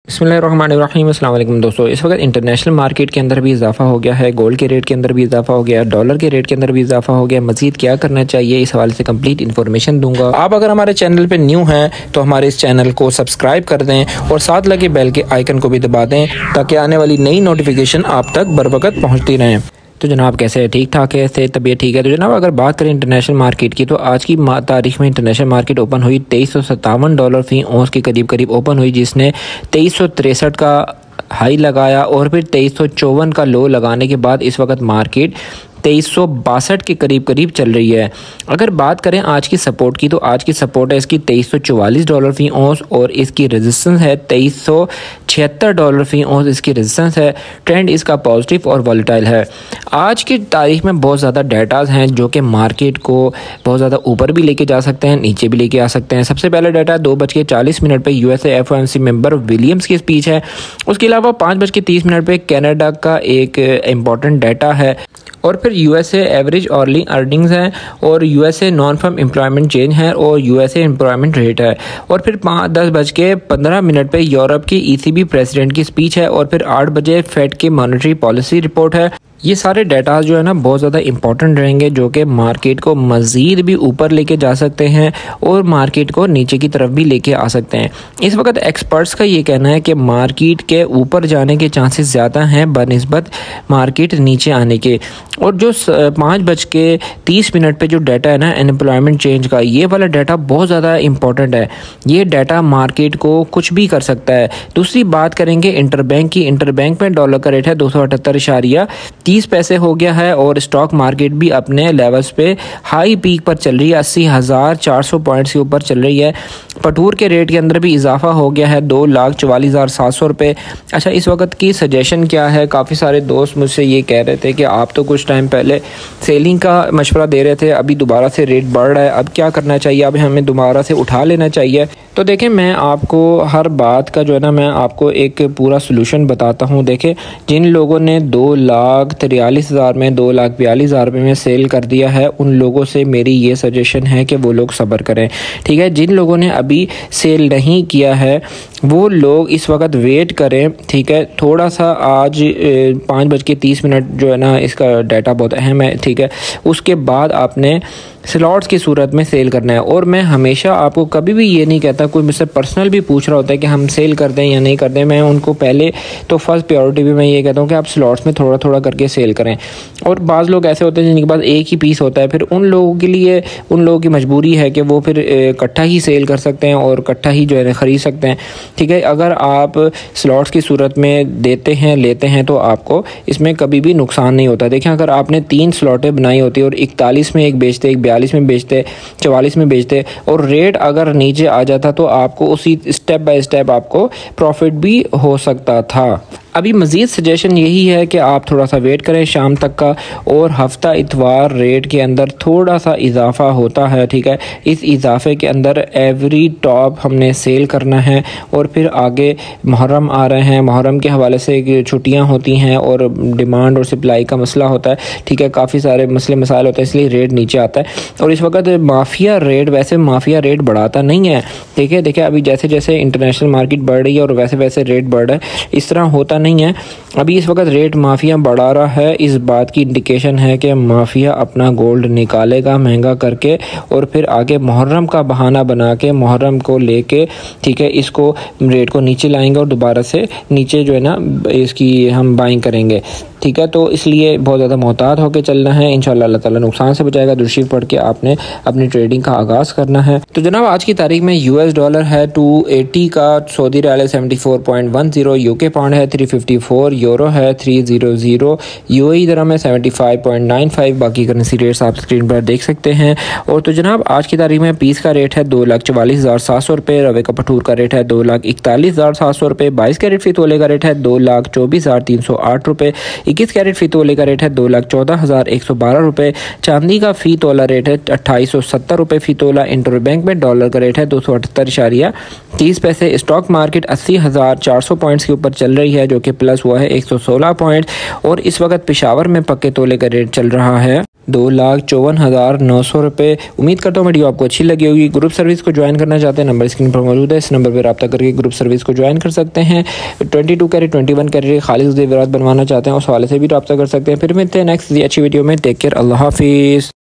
बिस्मिल्लाहिर्रहमानिर्रहीम। अस्सलाम वालेकुम दोस्तों, इस वक्त इंटरनेशनल मार्केट के अंदर भी इजाफा हो गया है, गोल्ड के रेट के अंदर भी इजाफा हो गया, डॉलर के रेट के अंदर भी इजाफा हो गया। मजीद क्या करना चाहिए इस हवाले से कंप्लीट इन्फॉर्मेशन दूंगा। आप अगर हमारे चैनल पे न्यू हैं तो हमारे इस चैनल को सब्सक्राइब कर दें और साथ लगे बेल के आइकन को भी दबा दें ताकि आने वाली नई नोटिफिकेशन आप तक बर वक्त पहुँचती रहें। तो जनाब कैसे है, ठीक ठाक है, से तबीयत ठीक है। तो जनाब अगर बात करें इंटरनेशनल मार्केट की तो आज की तारीख में इंटरनेशनल मार्केट ओपन हुई $2357 फी औंस के करीब ओपन हुई, जिसने 2363 का हाई लगाया और फिर 2354 का लो लगाने के बाद इस वक्त मार्केट 2362 के करीब चल रही है। अगर बात करें आज की सपोर्ट की तो आज की सपोर्ट है इसकी $2344 फी औंस और इसकी रेजिस्टेंस है $2376 फी औंस इसकी रेजिस्टेंस है। ट्रेंड इसका पॉजिटिव और वॉलेटाइल है। आज की तारीख में बहुत ज़्यादा डाटाज हैं जो कि मार्केट को बहुत ज़्यादा ऊपर भी लेके जा सकते हैं, नीचे भी लेके आ सकते हैं। सबसे पहले डाटा 2:40 पे USA FOMC मेंबर विलियम्स की स्पीच है। उसके अलावा 5:30 पे कनाडा का एक इम्पॉर्टेंट डाटा है और फिर USA एवरेज अर्निंग अर्निंग्स हैं और USA non farm employment change है और USA एम्प्लॉयमेंट रेट है। और फिर 10:15 पे यूरोप की ECB प्रेसिडेंट की स्पीच है और फिर 8 बजे फेड की मॉनेटरी पॉलिसी रिपोर्ट है। ये सारे डाटा जो है ना बहुत ज़्यादा इंपॉर्टेंट रहेंगे जो कि मार्केट को मज़ीद भी ऊपर लेके जा सकते हैं और मार्केट को नीचे की तरफ भी लेके आ सकते हैं। इस वक्त एक्सपर्ट्स का ये कहना है कि मार्केट के ऊपर जाने के चांसेस ज़्यादा हैं बनिस्बत मार्केट नीचे आने के। और जो 5:30 पे जो डाटा है ना अनएम्प्लॉयमेंट चेंज का, ये वाला डाटा बहुत ज़्यादा इंपॉर्टेंट है। ये डाटा मार्केट को कुछ भी कर सकता है। दूसरी बात करेंगे इंटरबैंक की। इंटरबैंक में डॉलर का रेट है 278.30 हो गया है और स्टॉक मार्केट भी अपने लेवल्स पे हाई पीक पर चल रही है, 80,400 पॉइंट्स के ऊपर चल रही है। पटूर के रेट के अंदर भी इजाफा हो गया है 2,44,700 रुपये। अच्छा, इस वक्त की सजेशन क्या है? काफ़ी सारे दोस्त मुझसे ये कह रहे थे कि आप तो कुछ टाइम पहले सेलिंग का मशवरा दे रहे थे, अभी दोबारा से रेट बढ़ रहा है, अब क्या करना चाहिए? अब हमें दोबारा से उठा लेना चाहिए? तो देखें, मैं आपको हर बात का जो है ना मैं आपको एक पूरा सोल्यूशन बताता हूँ। देखें, जिन लोगों ने 2,43,000 में 2,42,000 रुपये में सेल कर दिया है उन लोगों से मेरी ये सजेशन है कि वो लोग सब्र करें, ठीक है। जिन लोगों ने अभी सेल नहीं किया है वो लोग इस वक्त वेट करें, ठीक है। थोड़ा सा आज 5:30 जो है ना इसका डाटा बहुत अहम है, ठीक है। उसके बाद आपने स्लॉट्स की सूरत में सेल करना है। और मैं हमेशा आपको कभी भी ये नहीं कहता, कोई मुझसे पर्सनल भी पूछ रहा होता है कि हम सेल कर दें या नहीं कर दें, मैं उनको पहले तो फर्स्ट प्रायोरिटी भी मैं ये कहता हूँ कि आप स्लॉट्स में थोड़ा थोड़ा करके सेल करें। और बाज़ लोग ऐसे होते हैं जिनके पास एक ही पीस होता है, फिर उन लोगों के लिए उन लोगों की मजबूरी है कि वो फिर इकट्ठा ही सेल कर सकते हैं और इकट्ठा ही जो है ख़रीद सकते हैं, ठीक है। अगर आप स्लॉट्स की सूरत में देते हैं लेते हैं तो आपको इसमें कभी भी नुकसान नहीं होता। देखें, अगर आपने 3 स्लॉटें बनाई होती और 41 में एक बेचते, 42 में बेचते, 44 में बेचते और रेट अगर नीचे आ जाता तो आपको उसी स्टेप बाय स्टेप आपको प्रॉफिट भी हो सकता था। अभी मज़ीद सजेशन यही है कि आप थोड़ा सा वेट करें शाम तक का और हफ्ता इतवार रेट के अंदर थोड़ा सा इजाफा होता है, ठीक है। इस इजाफे के अंदर एवरी टॉप हमने सेल करना है और फिर आगे मुहर्रम आ रहे हैं, मुहर्रम के हवाले से छुट्टियां होती हैं और डिमांड और सप्लाई का मसला होता है, ठीक है। काफ़ी सारे मसले मसाइल होते हैं, इसलिए रेट नीचे आता है। और इस वक्त माफिया रेट बढ़ाता नहीं है, ठीक है। देखिए, अभी जैसे जैसे इंटरनेशनल मार्केट बढ़ रही है और वैसे वैसे रेट बढ़ रहा है, इस तरह होता नहीं है। अभी इस वक्त रेट माफिया बढ़ा रहा है, इस बात की इंडिकेशन है कि माफिया अपना गोल्ड निकालेगा महंगा करके और फिर आगे मुहर्रम का बहाना बना के मुहर्रम को लेके, ठीक है, इसको रेट को नीचे लाएंगे और दोबारा से नीचे जो है ना इसकी हम बाइंग करेंगे, ठीक है। तो इसलिए बहुत ज़्यादा मोहतात होकर चलना है। इंशाल्लाह अल्लाह ताला नुकसान से बचाएगा। दुरूद पढ़ के आपने अपनी ट्रेडिंग का आगाज़ करना है। तो जनाब आज की तारीख में US डॉलर है 280 का, सऊदी रियाल है 74.10, UK पाउंड है 354, यूरो है 300, UAE दिरहम है 75.95। बाकी करेंसी रेट्स आप स्क्रीन पर देख सकते हैं। और तो जनाब आज की तारीख में पीस का रेट है 2,44,700 रुपये, रवे का पठूर का रेट है 2,41,700 रुपये, 22 कैरेट फी तोले का रेट है 2,24,308 रुपये, 21 कैरेट फी तोले का रेट है 2,14,112 रुपये, चांदी का फी तोला रेट है 2870 रुपये फी तोला। इंटरबैंक में डॉलर का रेट है 278.30। स्टॉक मार्केट 80,400 पॉइंट्स के ऊपर चल रही है जो कि प्लस हुआ है 116 पॉइंट। और इस वक्त पेशावर में पक्के तोले का रेट चल रहा है 2,54,900 रुपये। उम्मीद करता हूँ वीडियो आपको अच्छी लगी होगी। ग्रुप सर्विस को ज्वाइन करना चाहते हैं, नंबर स्क्रीन पर मौजूद है, इस नंबर पर रब्ता करके ग्रुप सर्विस को ज्वाइन कर सकते हैं। 22 कैरेट 21 कैरेट खालिद जेवरात बनवाना चाहते हैं, उस हवाले से भी रब्ता कर सकते हैं। फिर मिलते हैं नेक्स्ट अच्छी वीडियो में। टेक केयर, अल्लाह हाफिज़।